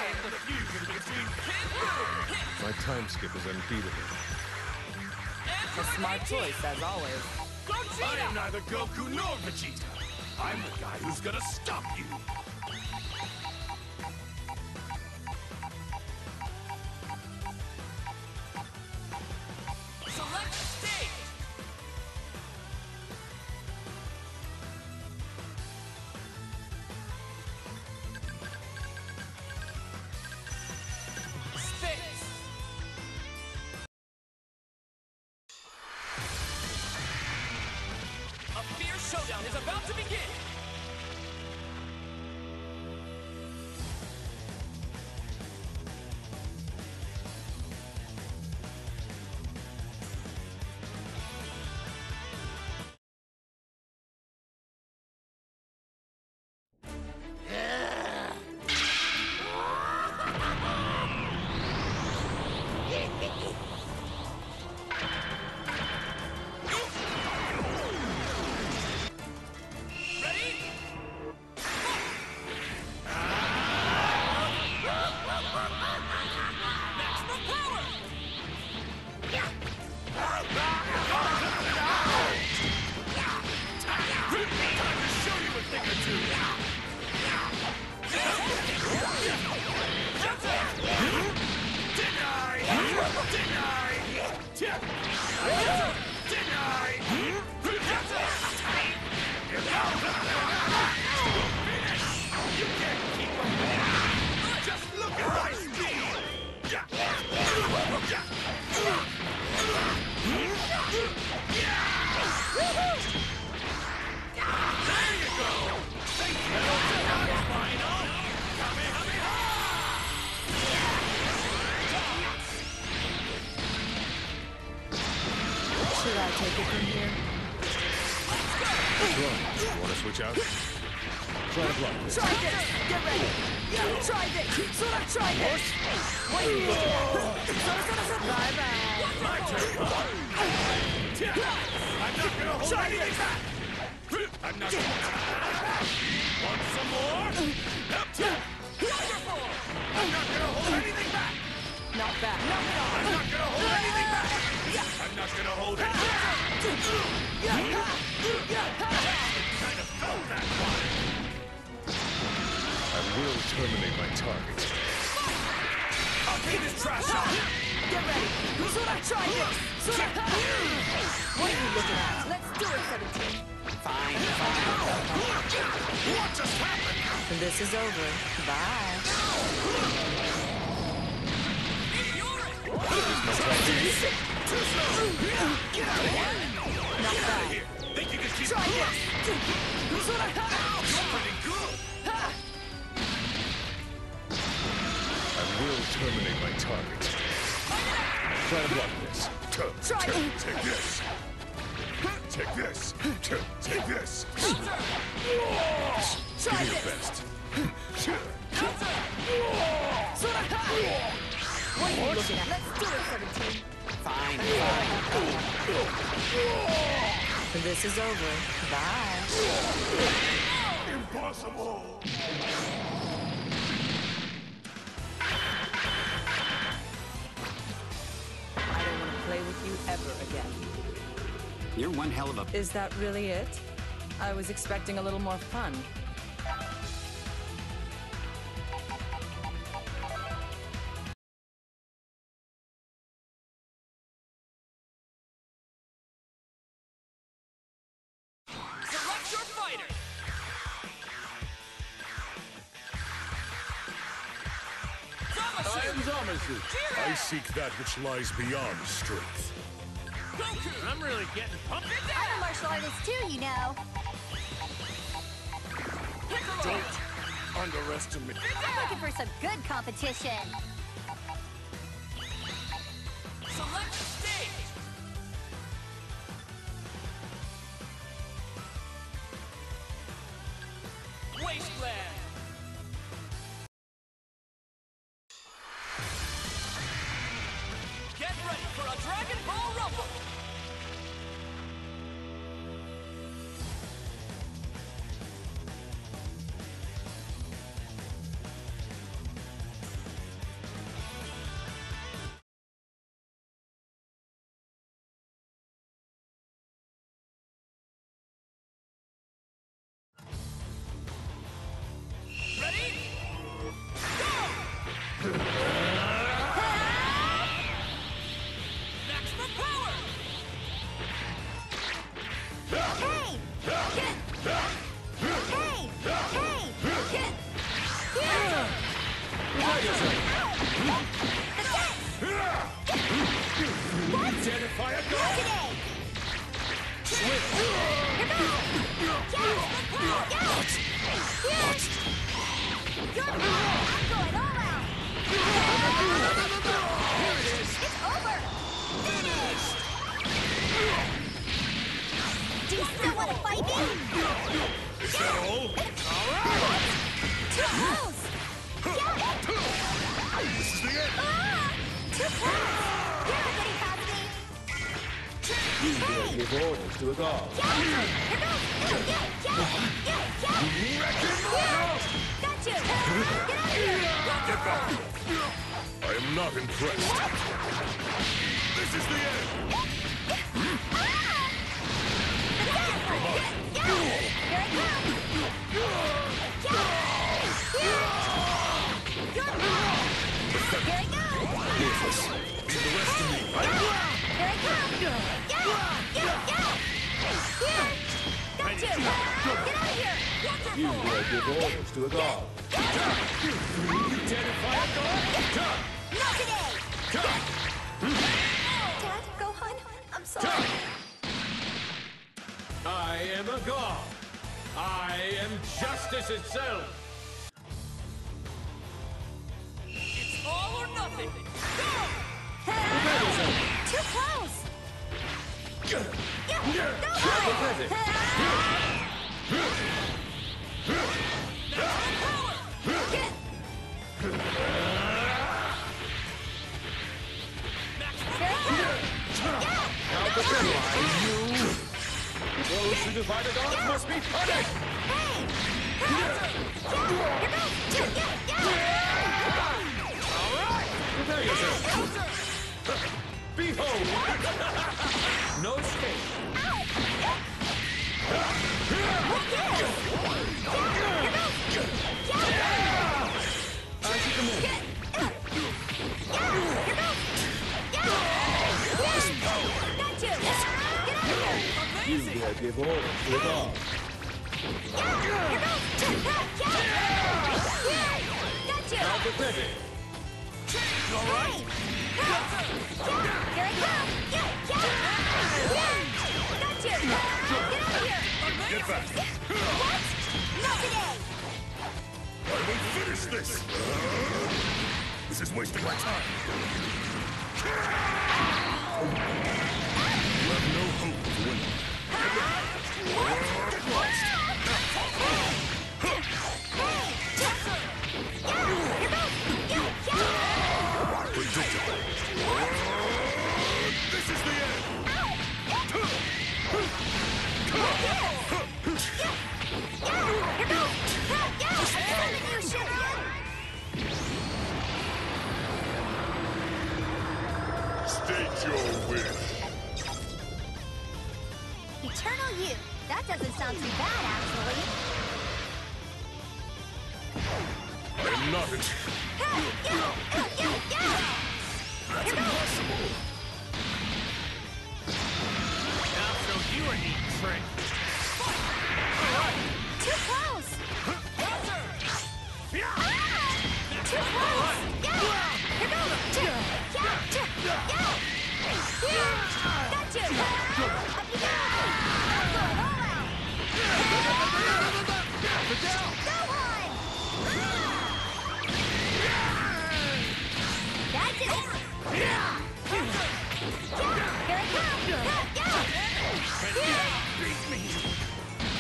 My time skip is unbeatable. A smart choice, as always. I am neither Goku nor Vegeta. I'm the guy who's gonna stop you. Select stage. A fierce showdown is about to begin! Should I take it from here? What's wrong? You want to switch out? Try to block this. Try this! Get ready! Try this! Sora, try this! What are you looking at? Bye-bye! My turn! I'm not gonna hold anything back! I'm not gonna... Want some more? Wonderful! I'm not gonna hold anything back! Not bad. Knock it off! I'm not gonna hold anything back! I'm not gonna hold anything back! Kind of felt that one! I will terminate my target. I'll take this trash out! Get ready! Sora, try this! Sora! What are you looking at? Let's do it, 17. Fine. What just happened? This is over. Bye. Too slow! Get out of here! Not bad. Think you can keep Try this! Sora! You're pretty good! I will terminate my target. Try to block this. Try it! Take this! Take this! Take this! Try Give me your this! best. Sora! What are you looking at? Let's do it, 17. Fine. This is over. Bye. Impossible! I don't want to play with you ever again. You're one hell of a... Is that really it? I was expecting a little more fun. Select your fighter! I am Zamasu. I seek that which lies beyond strength. Goku! I'm really getting pumped. I'm a martial artist too, you know. Don't underestimate. I'm looking for some good competition. Select stage! Wasteland! Get ready for a Dragon Ball Rumble! You're I'm going all out. It's over. Finished. Do you still want to fight me? Is that all? Too close. This is the end. Too close. You're not getting past me. Hey. Give orders to a guard. Here goes. Got you. Get out of here. Get back. I am not impressed. This is the end. Worthless. Leave the rest to me. You will give orders to a guard. You dare defy a guard? Not today! Dad, Gohan, I'm sorry. I am a god. I am justice itself. It's all or nothing. Go! Too close! Go! Those who defy the gods must be punished. Prepare yourself. Behold! No escape. As you command. You dare give orders to a guard. Now prepare it. All right. Here I come. Got you. Get out of here. Get back. What? Not today. I will finish this. This is wasting my time. You have no hope of winning. Get lost. Predictable. This is the end. State your wish. Eternal youth. That doesn't sound too bad, actually. I am not in... That's impossible. Now show you a neat trick. Too close. Too close. Here goes. Got you. Up you go. I'm going all out. Go on. That's it. Here I come. Beat me.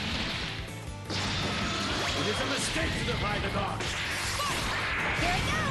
It is a mistake to defy the gods. Here I go.